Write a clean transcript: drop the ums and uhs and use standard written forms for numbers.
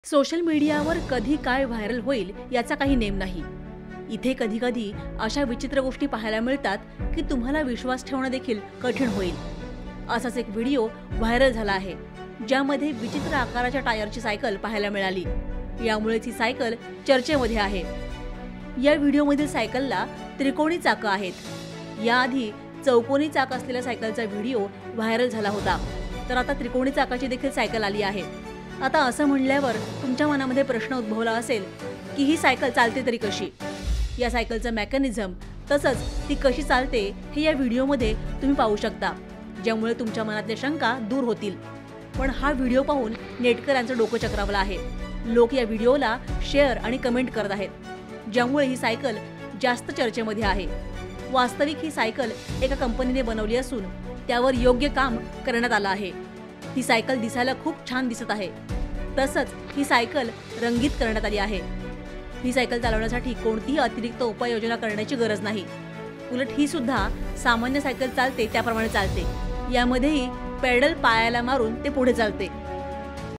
Social मीडियावर कधी काय व्हायरल होईल याचा काही नेम नाही. इथे कधी-कधी अशा विचित्र गोष्टी पाहायला मिळतात की तुम्हाला विश्वास ठेवणं देखील कठीण होईल. असाच एक व्हिडिओ व्हायरल झाला आहे, ज्यामध्ये विचित्र आकाराच्या टायरची सायकल पाहायला मिळाली. यामुळेच ही सायकल चर्चेमध्ये आहे. या व्हिडिओमधील सायकलला त्रिकोणी चाकं आहेत. याआधी चौकोनी चाक असलेल्या सायकलचा व्हिडिओ व्हायरल झाला होता, तर आता त्रिकोणी चाकाची देखील सायकल आली आहे. आता असं म्हणल्यावर तुमच्या मनामध्ये प्रश्न उद्भवला असेल की ही सायकल चालते तरी कशी? या सायकलचं मेकॅनिझम तसंच ती कशी चालते हे या व्हिडिओमध्ये तुम्ही पाहू शकता, ज्यामुळे तुमच्या मनातल्या शंका दूर होतील. पण हा व्हिडिओ पाहून नेटकऱ्यांचं डोकं चक्रावलं आहे. लोक या व्हिडिओला शेअर आणि कमेंट करत आहेत, ज्यामुळे ही सायकल जास्त चर्चेमध्ये आहे. वास्तविक ही सायकल एका कंपनीने बनवली असून त्यावर योग्य काम करण्यात आलं आहे. ही सायकल दिसायला खूप छान दिसत आहे. तसंच ही सायकल रंगीत करण्यात आली आहे. ही सायकल चालवण्यासाठी कोणतीही अतिरिक्त उपाययोजना करण्याची गरज नाही. उलट ही सुद्धा सामान्य सायकल चालते त्याप्रमाणे चालते. यामध्येही पेडल पायाला मारून ते पुढे चालते.